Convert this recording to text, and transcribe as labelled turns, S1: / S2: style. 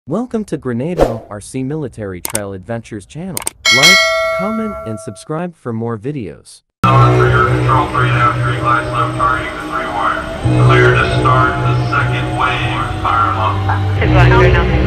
S1: Welcome to Grenado RC Military Trail Adventures channel. Like, comment, and subscribe for more videos.
S2: For your control 3.5 green lights, left targeting the 3 wire. Clear to start the second wave. Fire them up.